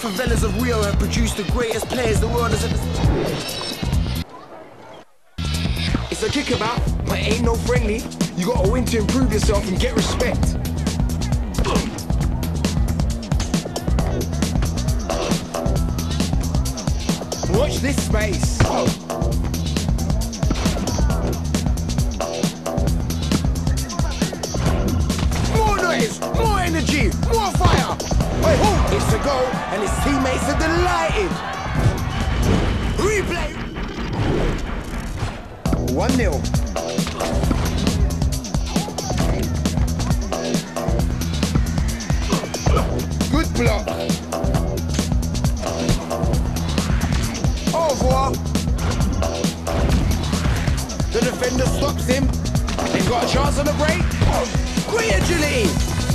favelas of Rio have produced the greatest players the world has ever seen. It's a kickabout, but it ain't no friendly. You gotta win to improve yourself and get respect. Watch this space. More noise, more energy, more fire. Wait, it's a goal, and his teammates are delighted. Replay. 1-0. Good block. Au revoir. The defender stops him. They've got a chance on the break. Great agility.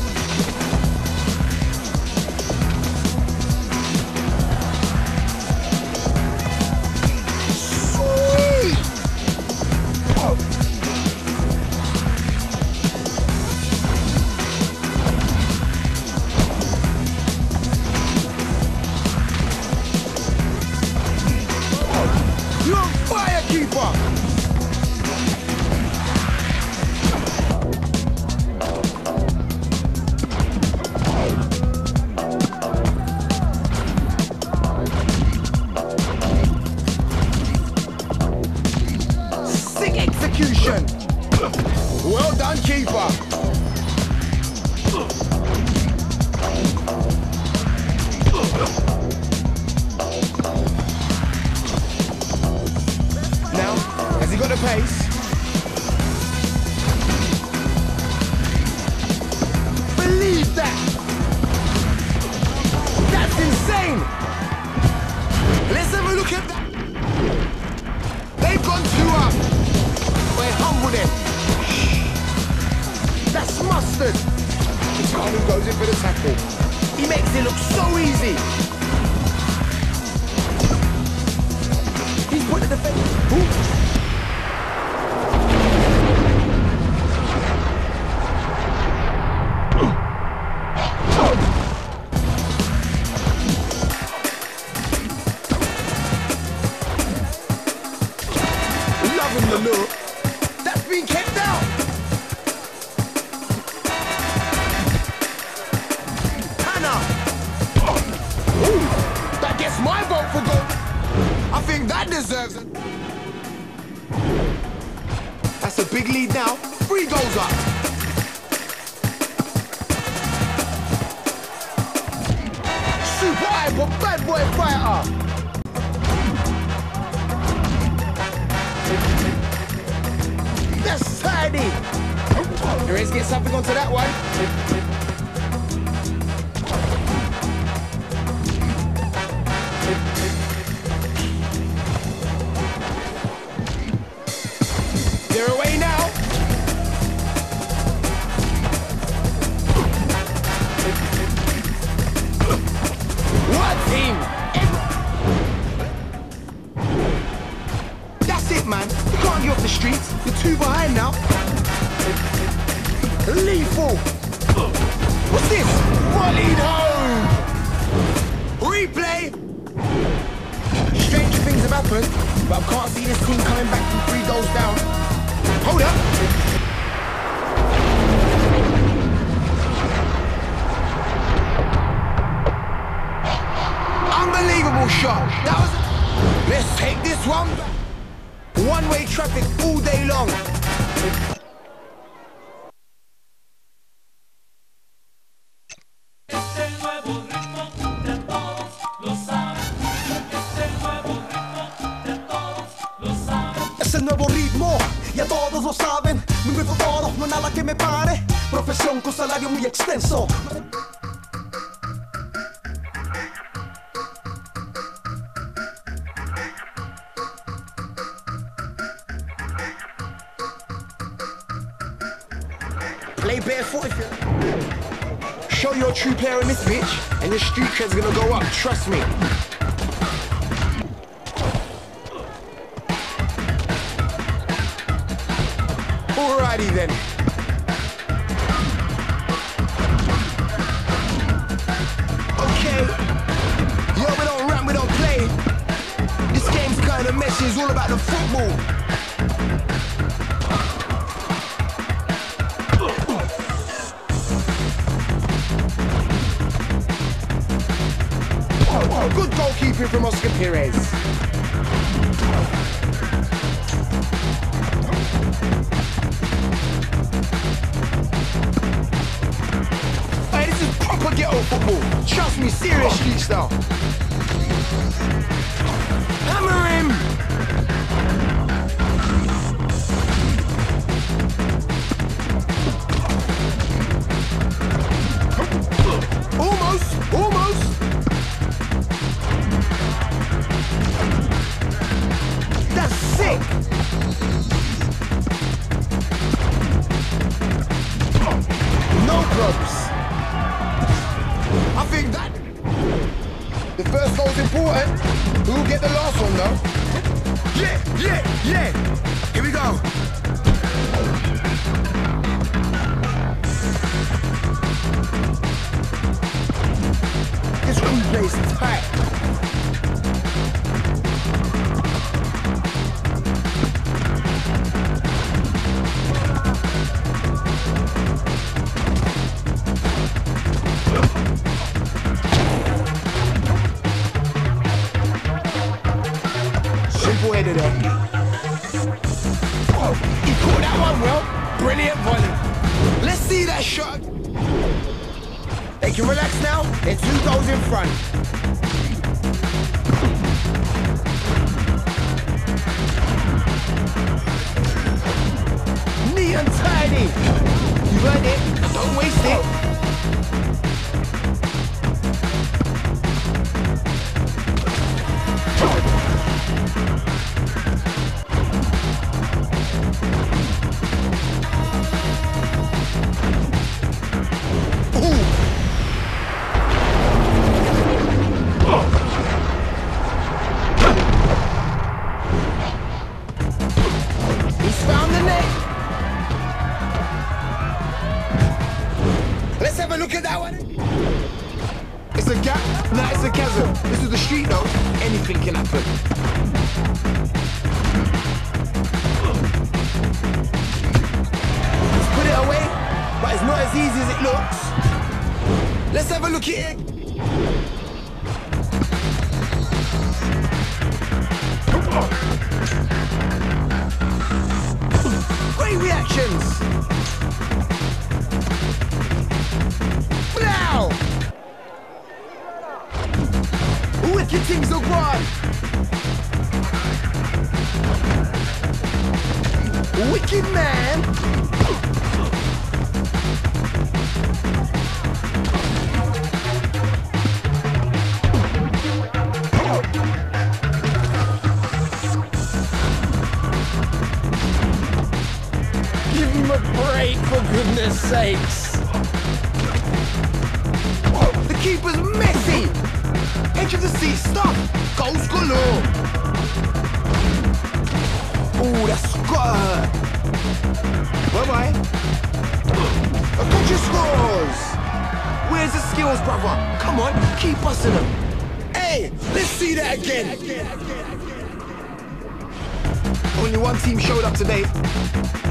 Well done, keeper. Now, has he got the pace? Believe that. That's insane. Let's have a look at that. They've gone 2 up. We're humble them. That's mustard. Italian goes in for the tackle. He makes it look so easy. He's put the defense. Loving the look. That's been kept out. That gets my vote for goal. I think that deserves it. That's a big lead now. 3 goals up. Super hyper bad boy fighter. That's tidy. Let's get something onto that one. They're away now. What team? That's it, man. You can't get off the streets. You're 2 behind now. Lethal. What's this? Volleyed home. Replay. Stranger things have happened, but I can't see this team coming back from 3 goals down. Hold up. Unbelievable shot. That was... Let's take this one. One-way traffic all day long. Es el nuevo ritmo, ya todos lo saben. Muy bien por todos, no hay nada que me pare. Profesión con salario muy extenso. Play barefoot if you... Show your true player in this bitch, and your street cred's gonna go up, trust me. Alrighty then. Okay. This is all about the football. Good goalkeeping from Oscar Perez. Hey, this is proper ghetto football. Trust me, serious street style. Hammer him! Almost, almost. That's sick. No probs. I think that the first goal's important. Who'll get the last one though? Yeah. Here we go. This replay's tight. Simple header there. Oh, he caught that one well. Brilliant volley. Let's see that shot. They can relax now. They're 2 goals in front. Neat and tidy. You earned it. Don't waste it. Let's have a look at that one. It's a gap? Nah, it's a chasm. This is the street though. Anything can happen. Let's put it away, but it's not as easy as it looks. Let's have a look at it. Great reactions. Now! Wicked things are gone! Wicked man! Give him a break, for goodness sakes! The keeper's messy! Edge of the seat, stop! Goals galore! Ooh, that's gotta hurt! Bye-bye! A coach scores! Where's the skills, brother? Come on, keep busting them! Hey, let's see that again! Only one team showed up today.